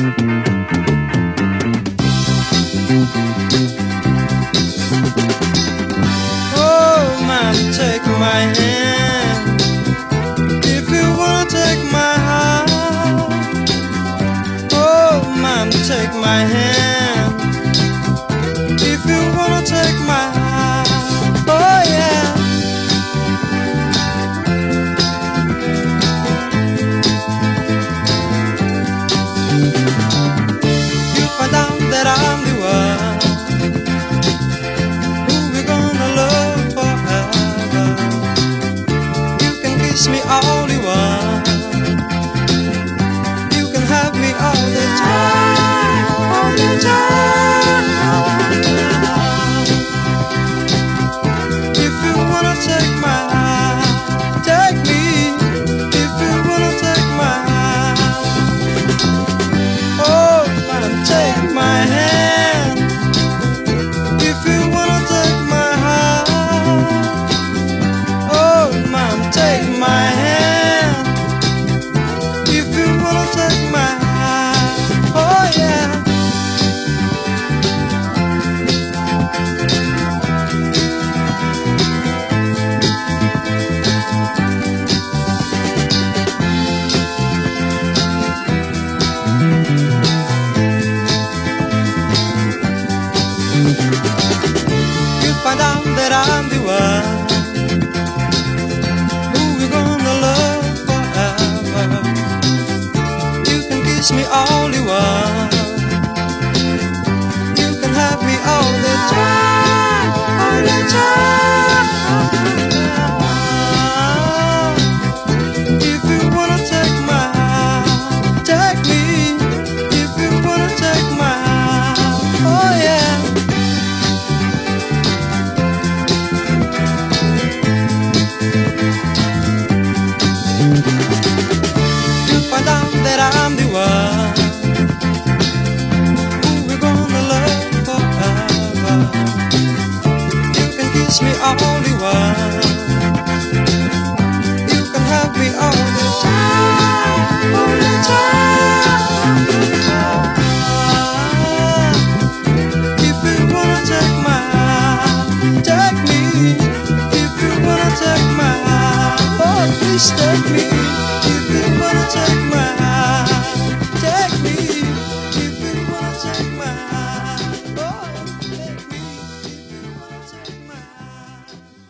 Oh, man, take my hand. If you wanna take my heart. Oh, man, take my hand. If you wanna take my heart. Oh, yeah. You find out that I'm the one who we're gonna love forever. You can kiss me all you want. You can have me all the time, all the time. If you wanna take my heart, take me. If you wanna take my heart. Oh, man, take my hand. If you wanna take my heart. Oh, man, take my hand. If you wanna take my heart. Oh, yeah. You find out that I'm the one who we're gonna love forever. You can kiss me all you want. You can have me all the time, all the time. If you wanna take my heart, take me. If you wanna take my heart, oh yeah. You find out that I'm the one who we're gonna love forever. You can kiss me all you want. You can have me all the time, all the time. If you wanna take my heart, take me. If you wanna take my heart, oh please take me. If you wanna take my heart, take me. If you wanna take my heart, oh take me. If you wanna take my heart,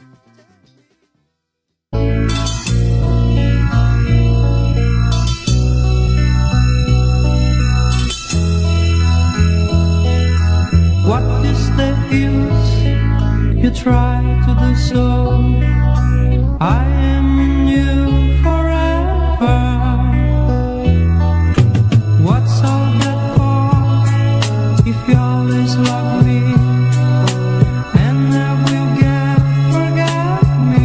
What is the use? You try to do so. I am in you forever. What's all that for? If you always love me and never forget me,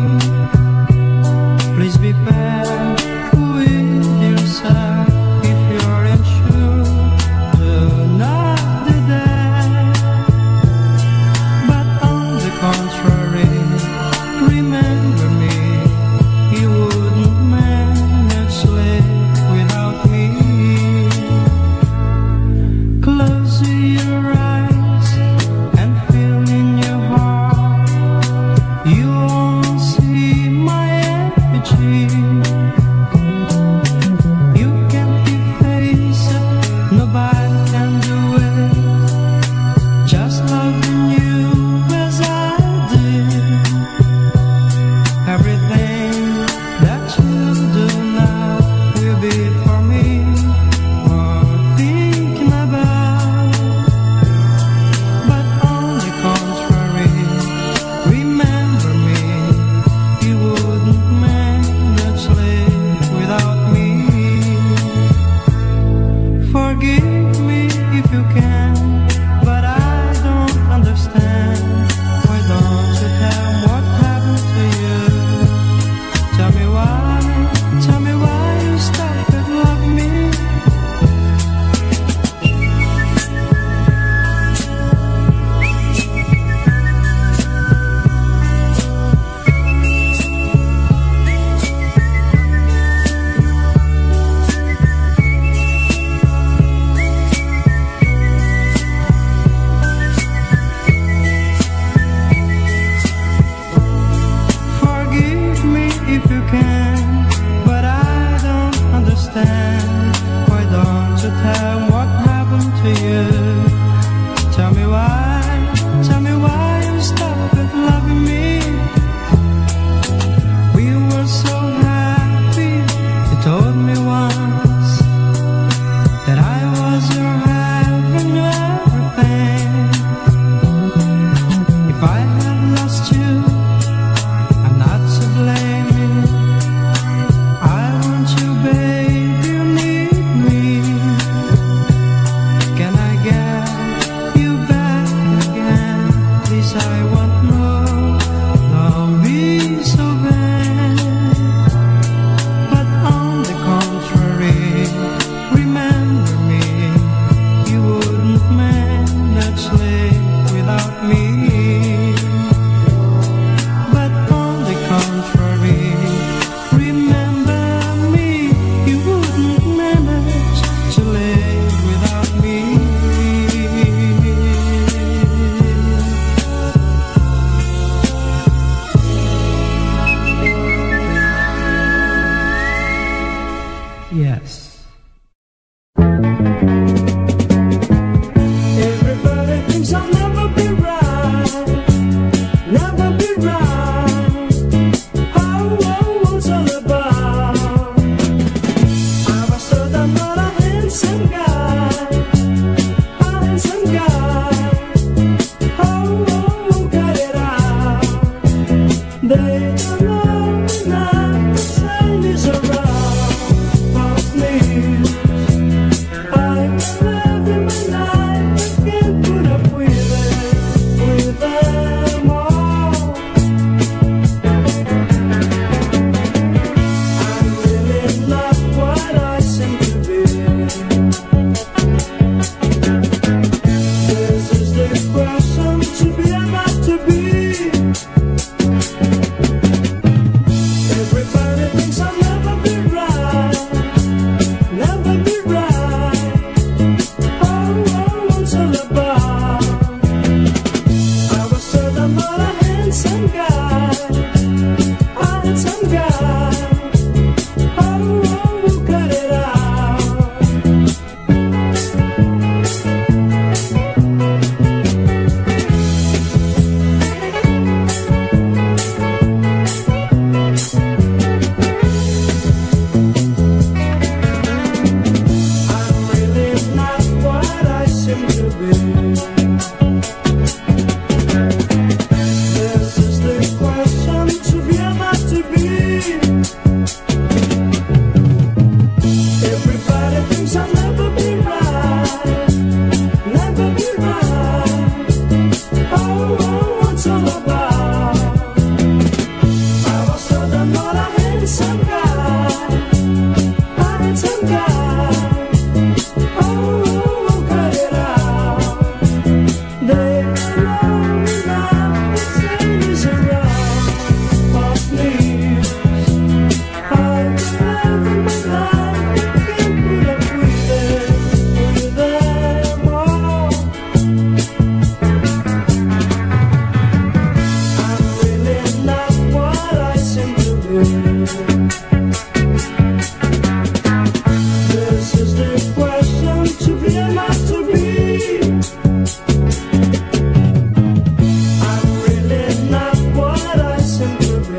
please be fair with yourself. If you're unsure, do not do that. But on the contrary, yes. Everybody thinks I'll never be right, never be right. Oh, what's all about? I was told I'm not a handsome guy, a handsome guy. Oh, cut it out. They don't know not the sun is around. But please, I'm living my life. I can't put up with them all. I'm really not what I seem to be. This is the question, to be or not to be. Everybody thinks I'll never be right, never be right. Oh, what's all about? I was told I'm not a handsome guy, a handsome guy. Oh, cut it out. I'm really not what I seem to be. This is the question, to be or not to be. Everybody thinks I'll never be right, never be right. Oh, what's all about? I was told I'm not a handsome guy, a handsome guy. Oh, cut it out. They know not the sun is around. But please, I'm living my life. I can't put up with them all. I'm really not what I seem to be. This is the question, to be or not to be. I'm really not what I seem to be.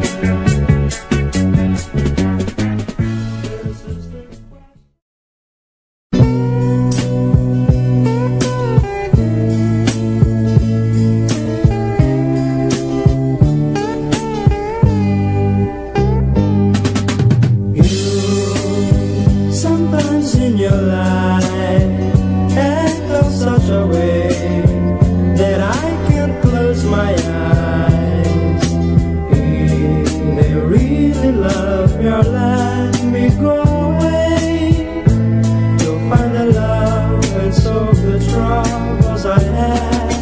This is the question. Sometimes in your life act of such a way that I can't close my eyes. If they really love me or let me go away, you'll find the love and solve the troubles I had.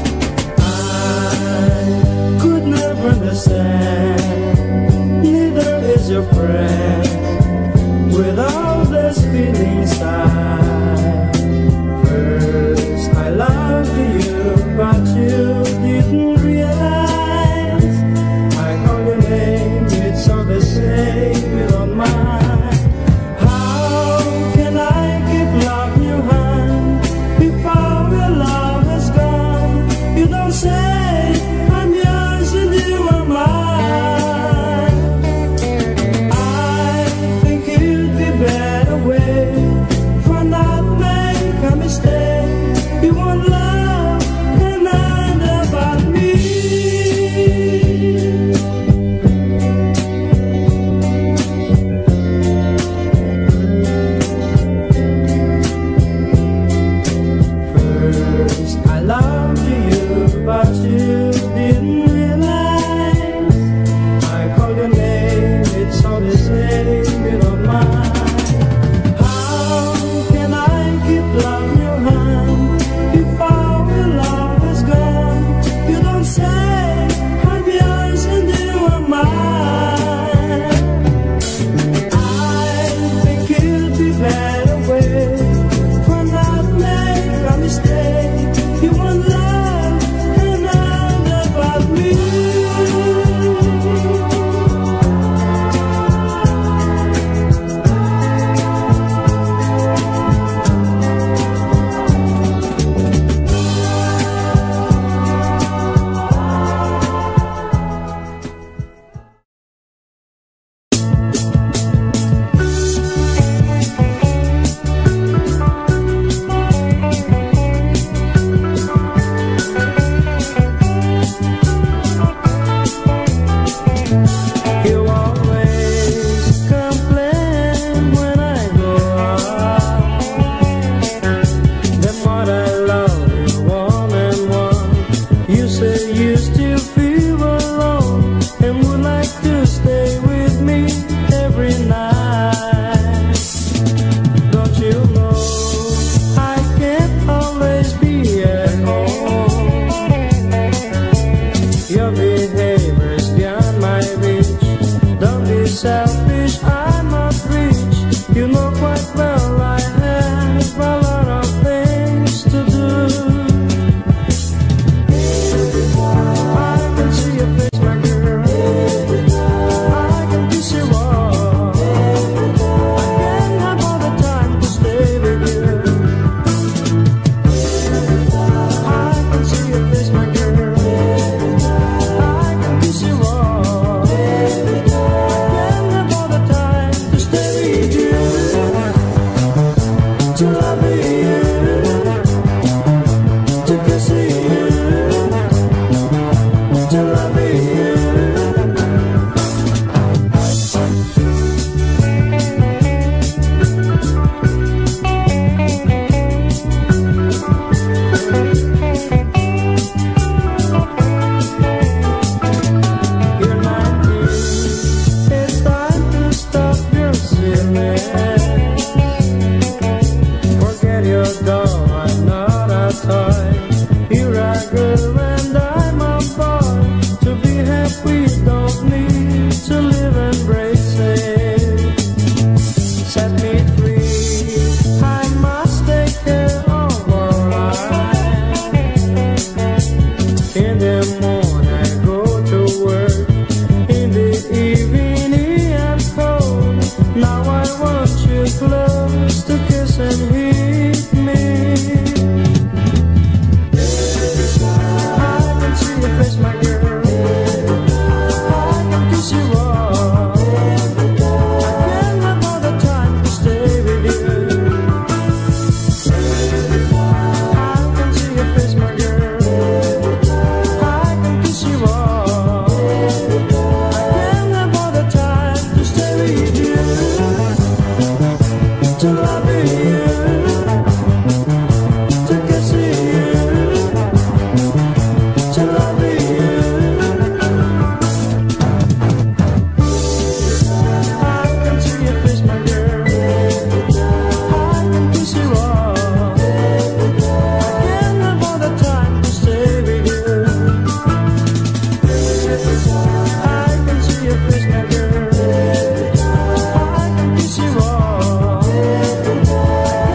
I could never understand, neither is your friend. With all this feeling inside, first I loved you, but you didn't realize. I call your name, it's all the same, you don't mind. How can I keep loving you, hon, before your love has gone? You don't say I'm yours and you are mine. I think it'd be better way for not make a mistake. You want love and You know quite well I have a lot of things to do. I can see your face, my girl. I can kiss you all. I can't have all the time to stay with you. I can see your face, my girl. I can kiss you all. I can't have all the time to stay with you. To love you, to kiss you, to love you. You're 19, it's time to stop your silliness. Forget your doll, I'm not a toy. You're a girl and I'm a boy. To be happy, don't need to live embracing. Set me free, I must take care of our life. In the morning I go to work, in the evening I'm cold. Now I want you close to kiss and hit me. I can see your face, my girl. I can kiss you all. I can't have all the time to stay with you. I can see your face, my girl. I can kiss you all. I can't have all the time to stay with you. To love you, to kiss you, to love you. I can see your face, my girl. I can kiss you all. I can't have all the time to stay with you. I can see your face, my girl. I can kiss you all. I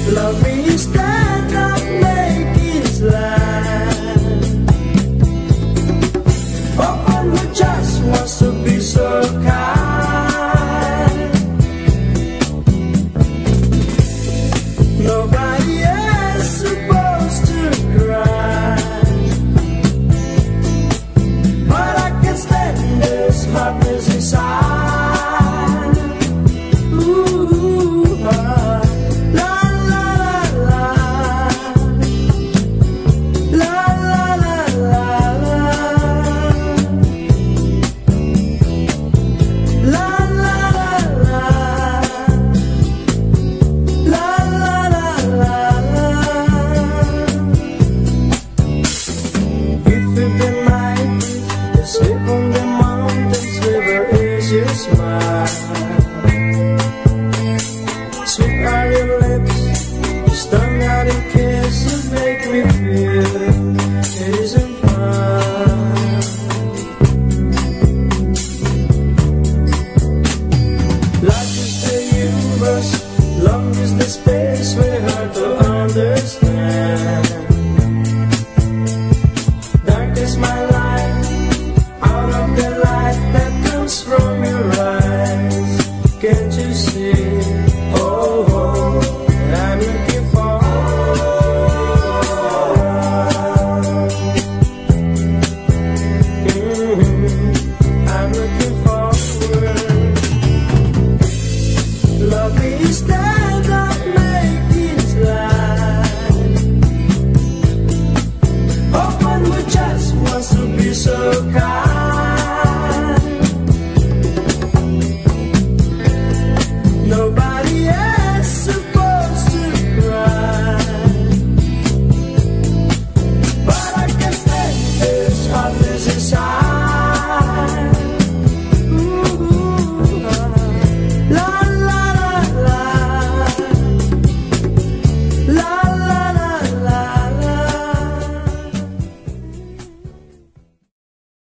Love me instead.